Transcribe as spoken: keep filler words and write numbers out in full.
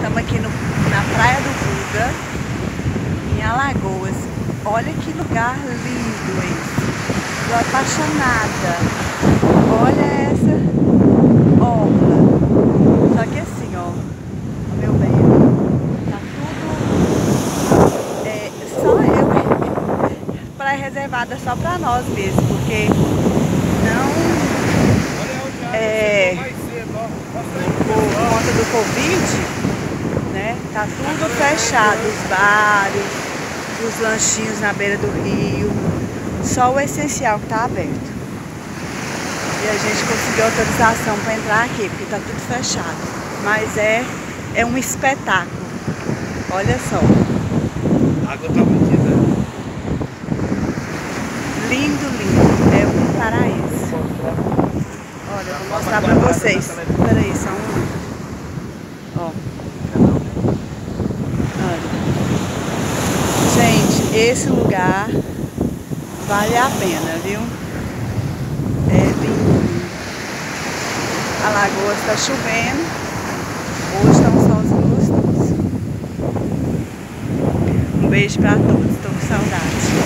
Estamos aqui no, na praia do Gunga, em Alagoas. Olha que lugar lindo esse. Estou apaixonada. Olha essa orla. Só que assim, ó, meu bem, tá tudo é, só eu. Praia reservada só para nós mesmo, porque não é, por conta do Covid, né? Tá tudo fechado, os bares, os lanchinhos na beira do rio, só o essencial que tá aberto. E a gente conseguiu autorização para entrar aqui, porque tá tudo fechado. Mas é, é um espetáculo. Olha só. A água tá metida. Lindo, lindo. É um paraíso. Olha, eu vou mostrar pra vocês. Espera aí, só um minuto. Ó. Olha. Gente, esse lugar vale a pena, viu? É lindo. Alagoas tá chovendo. Hoje tá um solzinho gostoso. Um beijo pra todos. Tô com saudade.